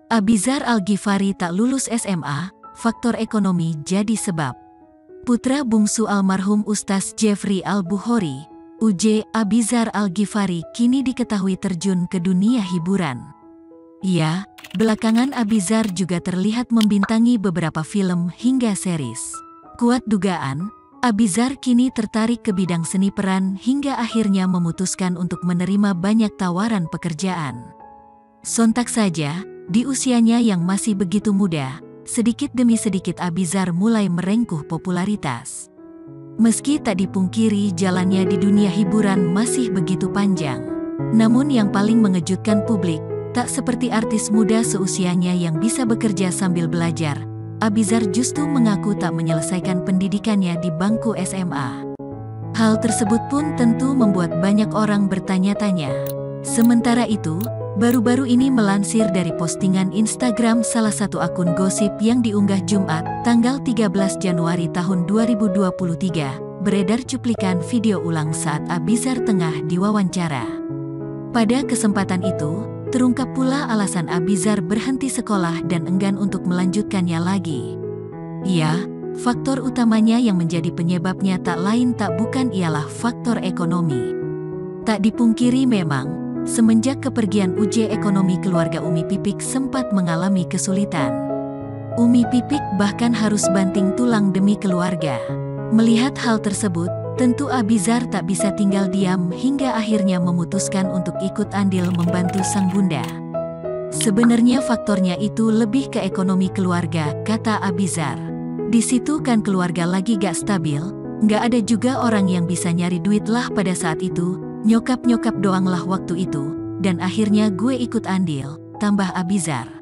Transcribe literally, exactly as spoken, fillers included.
Abizar Al-Ghifari tak lulus S M A, faktor ekonomi jadi sebab. Putra bungsu almarhum Ustaz Jeffrey Al-Bukhari, U J Abizar Al-Ghifari kini diketahui terjun ke dunia hiburan. Ya, belakangan Abizar juga terlihat membintangi beberapa film hingga series. Kuat dugaan, Abizar kini tertarik ke bidang seni peran hingga akhirnya memutuskan untuk menerima banyak tawaran pekerjaan. Sontak saja, di usianya yang masih begitu muda, sedikit demi sedikit Abizar mulai merengkuh popularitas. Meski tak dipungkiri jalannya di dunia hiburan masih begitu panjang. Namun yang paling mengejutkan publik, tak seperti artis muda seusianya yang bisa bekerja sambil belajar, Abizar justru mengaku tak menyelesaikan pendidikannya di bangku S M A. Hal tersebut pun tentu membuat banyak orang bertanya-tanya. Sementara itu, baru-baru ini melansir dari postingan Instagram salah satu akun gosip yang diunggah Jumat, tanggal tiga belas Januari tahun dua ribu dua puluh tiga, beredar cuplikan video ulang saat Abizar tengah diwawancara. Pada kesempatan itu, terungkap pula alasan Abizar berhenti sekolah dan enggan untuk melanjutkannya lagi. Ya, faktor utamanya yang menjadi penyebabnya tak lain tak bukan ialah faktor ekonomi. Tak dipungkiri memang, semenjak kepergian uji ekonomi keluarga Umi Pipik sempat mengalami kesulitan. Umi Pipik bahkan harus banting tulang demi keluarga. Melihat hal tersebut, tentu Abizar tak bisa tinggal diam hingga akhirnya memutuskan untuk ikut andil membantu sang bunda. Sebenarnya faktornya itu lebih ke ekonomi keluarga, kata Abizar. Di situ kan keluarga lagi gak stabil, gak ada juga orang yang bisa nyari duit lah pada saat itu. Nyokap-nyokap doang lah waktu itu, dan akhirnya gue ikut andil, tambah Abizar.